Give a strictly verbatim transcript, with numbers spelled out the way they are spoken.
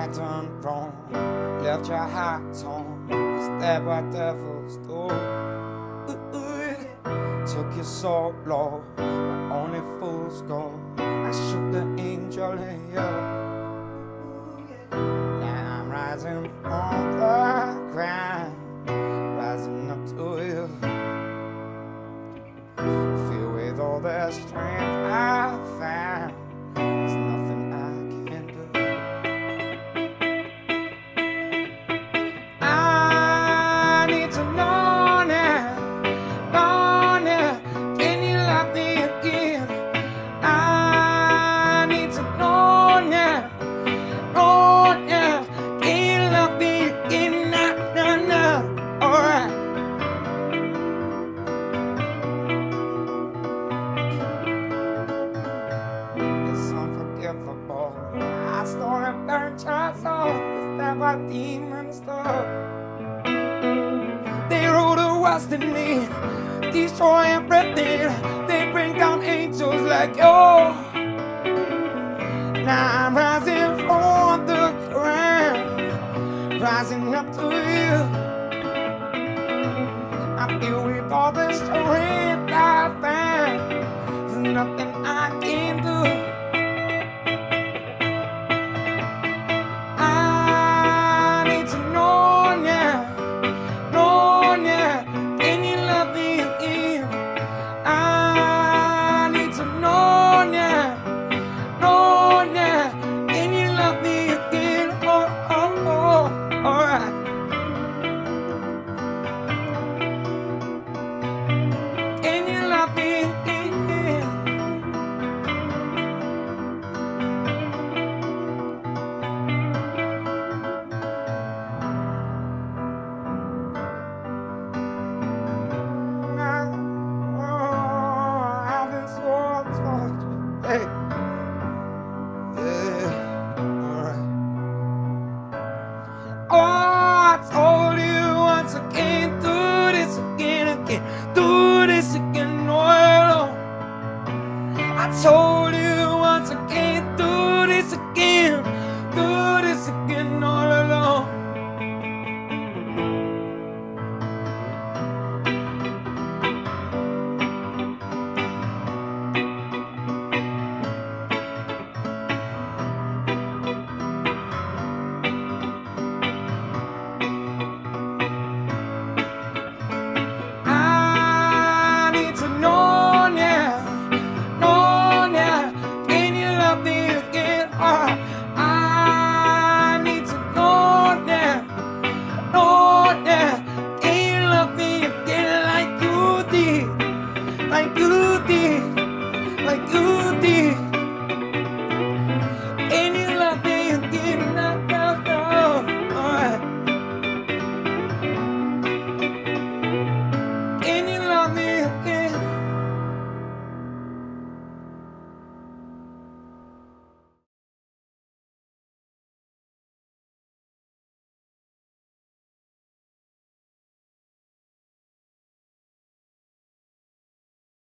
right done wrong, left your heart torn. Is that what devils do? Ooh, ooh. Took you so low, where only fools go. I shook the angel in you. Now I'm rising from the ground, rising up to you. Filled with all the strength I found, there's nothing I can do. I need to know now, know now, can you love me again? I need to know now, know now, can you love me again? Nah, nah, nah, alright. I stole and burned your soul. Is that what demons do? They rule the worst in me, destroy everything. They bring down angels like you. Now I'm rising from the ground, rising up to you. I feel with all the strength I found, there's nothing I can do. Hey, yeah, alright. Oh, I told you once again, do this again, again, do this again.